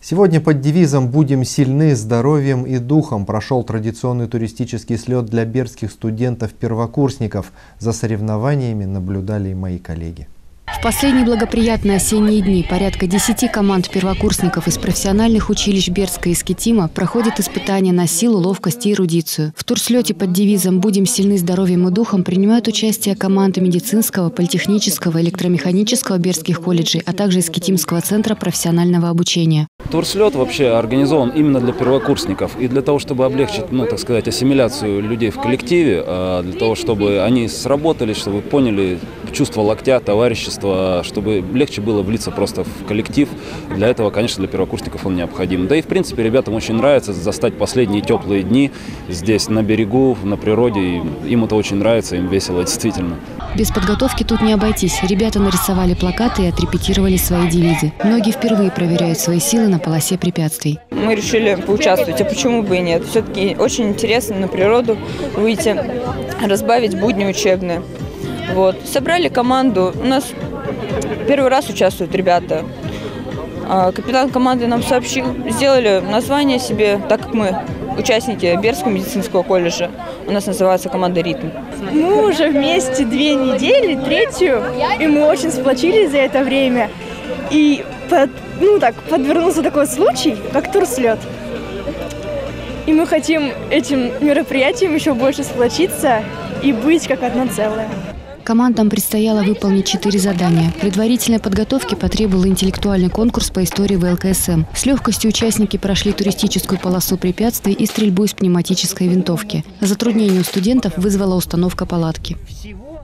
Сегодня под девизом «Будем сильны здоровьем и духом» прошел традиционный туристический слет для бердских студентов-первокурсников. За соревнованиями наблюдали и мои коллеги. В последние благоприятные осенние дни порядка 10 команд первокурсников из профессиональных училищ Бердска и Искитима проходят испытания на силу, ловкость и эрудицию. В турслете под девизом «Будем сильны здоровьем и духом» принимают участие команды медицинского, политехнического, электромеханического бердских колледжей, а также Искитимского центра профессионального обучения. Турслет вообще организован именно для первокурсников и для того, чтобы облегчить, так сказать, ассимиляцию людей в коллективе, для того, чтобы они сработались, чтобы поняли чувство локтя, товарищества, чтобы легче было влиться просто в коллектив. Для этого, конечно, для первокурсников он необходим. Да и, в принципе, ребятам очень нравится застать последние теплые дни здесь, на берегу, на природе. И им это очень нравится, им весело, действительно. Без подготовки тут не обойтись. Ребята нарисовали плакаты и отрепетировали свои девизы. Многие впервые проверяют свои силы на полосе препятствий. Мы решили поучаствовать, а почему бы и нет? Все-таки очень интересно на природу выйти, разбавить будни учебные. Вот. Собрали команду. У нас первый раз участвуют ребята. Капитан команды нам сообщил, сделали название себе, так как мы участники Бердского медицинского колледжа. У нас называется команда «Ритм». Мы уже вместе 2 недели, третью, и мы очень сплотились за это время. И подвернулся такой случай, как турслет. И мы хотим этим мероприятием еще больше сплотиться и быть как одно целое. Командам предстояло выполнить 4 задания. Предварительной подготовки потребовал интеллектуальный конкурс по истории ВЛКСМ. С легкостью участники прошли туристическую полосу препятствий и стрельбу из пневматической винтовки. Затруднение у студентов вызвала установка палатки.